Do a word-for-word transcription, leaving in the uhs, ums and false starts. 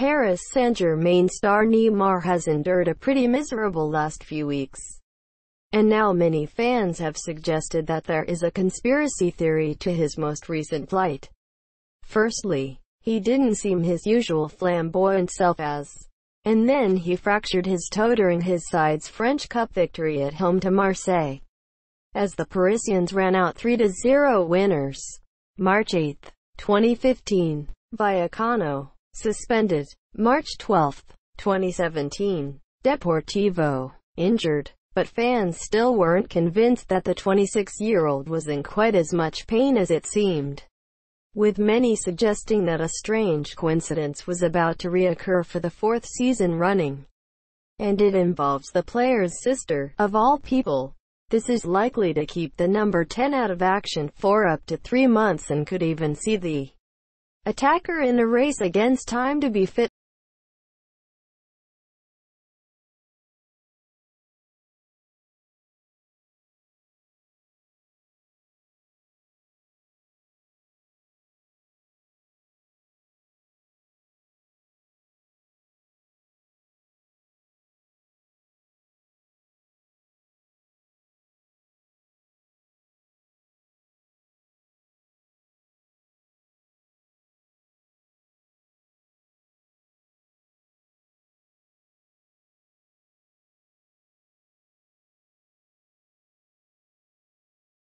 Paris Saint-Germain star Neymar has endured a pretty miserable last few weeks. And now many fans have suggested that there is a conspiracy theory to his most recent plight. Firstly, he didn't seem his usual flamboyant self as, and then he fractured his toe during his side's French Cup victory at home to Marseille, as the Parisians ran out three to zero winners. March eighth, twenty fifteen. Vallecano, suspended. March twelfth, twenty seventeen. Deportivo, injured. But fans still weren't convinced that the twenty-six-year-old was in quite as much pain as it seemed, with many suggesting that a strange coincidence was about to reoccur for the fourth season running. And it involves the player's sister, of all people. This is likely to keep the number ten out of action for up to three months and could even see the attacker in a race against time to be fit.